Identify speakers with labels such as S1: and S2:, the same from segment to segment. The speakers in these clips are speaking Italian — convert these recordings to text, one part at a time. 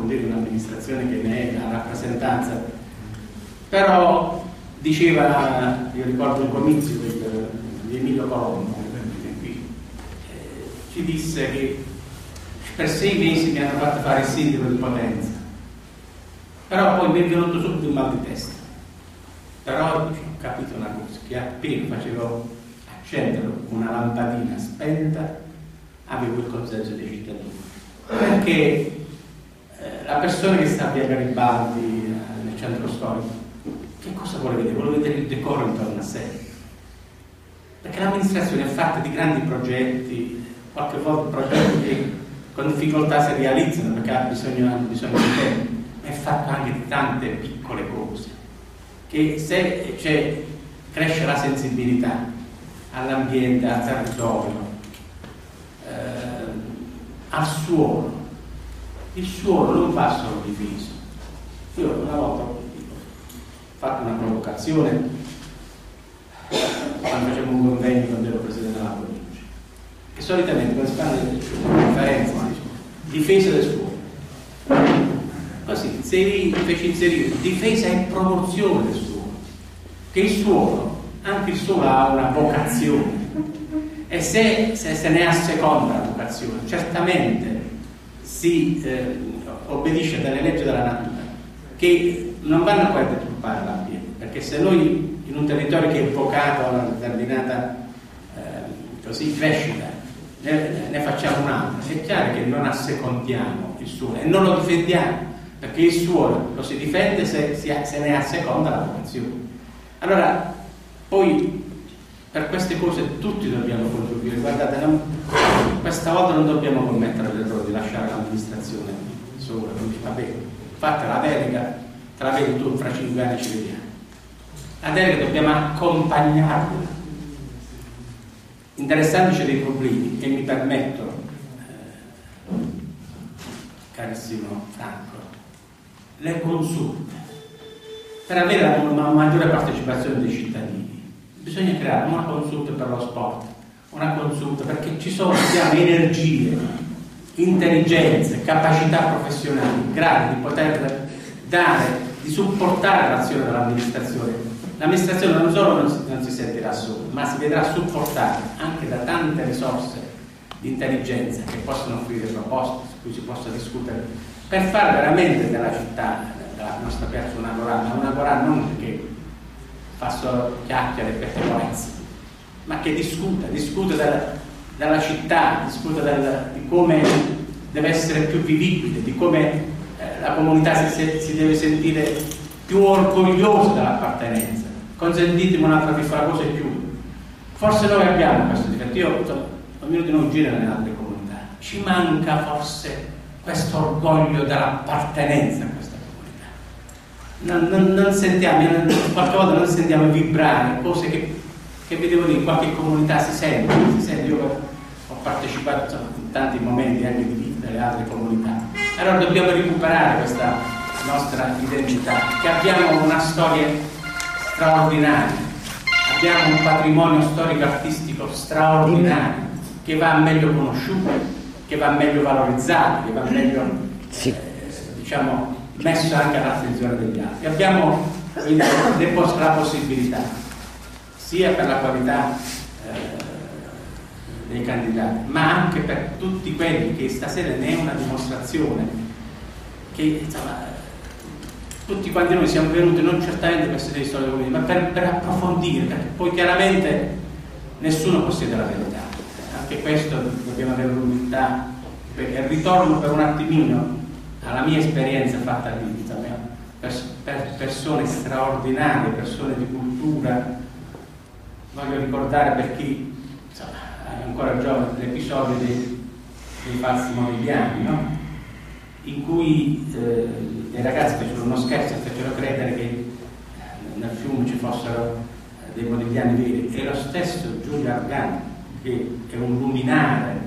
S1: approfondire un'amministrazione che ne è la rappresentanza, però diceva, io ricordo il comizio di Emilio Colombo, ci disse che per 6 mesi mi hanno fatto fare il sindaco di Potenza, però poi mi è venuto subito un mal di testa. Però oggi ho capito una cosa, che appena facevo accendere una lampadina spenta avevo il consenso dei cittadini, perché la persona che sta a via Garibaldi nel centro storico, che cosa vuole vedere? Vuole vedere il decoro intorno a sé, perché l'amministrazione è fatta di grandi progetti, qualche volta progetti che con difficoltà si realizzano perché hanno bisogno di tempo, ma è fatto anche di tante piccole cose che se cresce la sensibilità all'ambiente, al territorio, al suolo. Il suolo non va solo difeso. Io una volta ho fatto una provocazione quando facevo un convegno quando ero presidente della provincia, che solitamente quando si fanno delle conferenze difesa del suolo, così feci inserire difesa e promozione del suolo, che il suolo, anche il suolo ha una vocazione, e se ne asseconda la vocazione, certamente si obbedisce alle leggi della natura, che non vanno poi a deturpare l'ambiente, perché se noi in un territorio che è vocato a una determinata crescita ne facciamo un'altra, è chiaro che non assecondiamo il suolo e non lo difendiamo, perché il suolo lo si difende se ne asseconda la vocazione. Allora poi per queste cose tutti dobbiamo contribuire. Guardate, questa volta non dobbiamo commettere l'errore di lasciare l'amministrazione sola, vabbè, fatta la delega, te la vedi tu, fra 5 anni ci vediamo. La delega dobbiamo accompagnarla, interessandoci dei problemi, e mi permetto, carissimo Franco, le consulte, per avere una maggiore partecipazione dei cittadini bisogna creare una consulta per lo sport, una consulta perché abbiamo energie, intelligenze, capacità professionali in grado di poter dare, di supportare l'azione dell'amministrazione. L'amministrazione non solo non si sentirà sola, ma si vedrà supportata anche da tante risorse di intelligenza che possono offrire proposte su cui si possa discutere, per fare veramente della città, della nostra piazza, un'agorà non perché fa solo chiacchiere e pettegolezzi, ma che discute della città, discute di come deve essere più vivibile, di come la comunità si deve sentire più orgogliosa dell'appartenenza. Consentitemi un'altra piccola cosa in più. Forse noi abbiamo questo difetto, ognuno di noi gira nelle altre comunità, ci manca forse questo orgoglio dell'appartenenza a questa comunità. Non sentiamo, qualche volta non sentiamo vibrare cose che vedevo in qualche comunità si sente. Io ho partecipato in tanti momenti anche di vita delle altre comunità. Allora dobbiamo recuperare questa nostra identità, che abbiamo una storia straordinaria, abbiamo un patrimonio storico-artistico straordinario che va meglio conosciuto, che va meglio valorizzato, che va meglio messo anche all'attenzione degli altri. Abbiamo la possibilità, sia per la qualità dei candidati, ma anche per tutti quelli che stasera ne è una dimostrazione, che insomma tutti quanti noi siamo venuti non certamente per sedere storia comune, ma per approfondire, perché poi chiaramente nessuno possiede la verità. Anche questo dobbiamo avere l'umiltà, perché ritorno per un attimino alla mia esperienza fatta lì, per persone straordinarie, persone di cultura. Voglio ricordare, per chi è ancora giovane, l'episodio dei falsi modigliani, no? In cui dei ragazzi fecero uno scherzo e fecero credere che nel fiume ci fossero dei modigliani veri, e lo stesso Giulio Argani, che è un luminare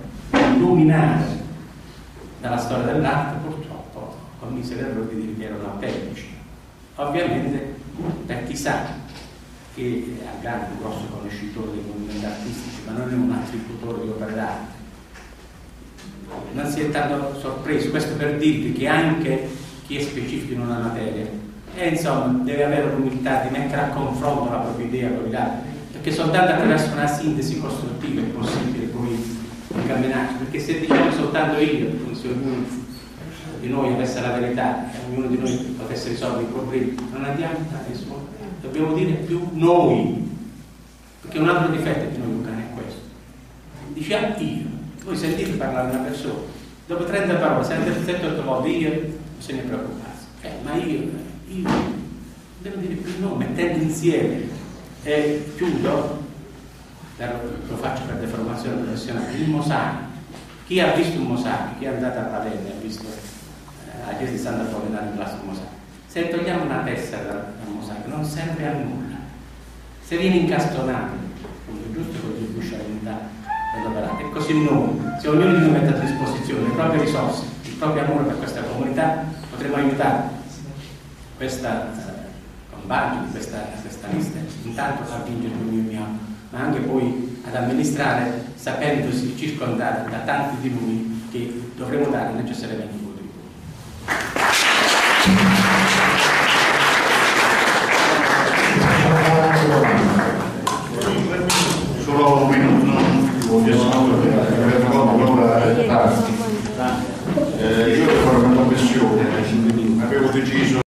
S1: della storia dell'arte, purtroppo commise l'errore di dire che erano appendici. Ovviamente, per chi sa che Argani è un grosso conoscitore dei movimenti artistici, ma non è un attributore di opere d'arte, non si è tanto sorpreso. Questo per dirvi che anche chi è specifico in una materia insomma deve avere l'umiltà di mettere a confronto la propria idea con gli altri, perché soltanto attraverso una sintesi costruttiva è possibile poi camminarci, perché se diciamo soltanto io, come se ognuno di noi avesse la verità e ognuno di noi potesse risolvere i problemi, non andiamo da nessuno. Dobbiamo dire più noi, perché un altro difetto di noi Lucani è questo. Diciamo io, voi sentite parlare una persona, dopo 30 parole, 7-8 volte io, non se ne preoccuparsi, ma io devo dire più noi, mettendo insieme. E chiudo, lo faccio per deformazione professionale, il mosaico. Chi ha visto un mosaico, chi è andato a Ravenna, ha visto la chiesa di Sant'Apollinare in classe un mosaico, se togliamo una tessera dal mosaico non serve a nulla, se viene incastonato, giusto, contribuisce all'unità dell'operato. E così noi, se ognuno di noi mette a disposizione le proprie risorse, il proprio amore per questa comunità, potremo aiutare questa compagine, questa lista, intanto a vincere come io mi amo, ma anche poi ad amministrare sapendosi circondati da tanti di noi che dovremo dare necessariamente un contributo.
S2: Solo un minuto, io devo fare una confessione, avevo deciso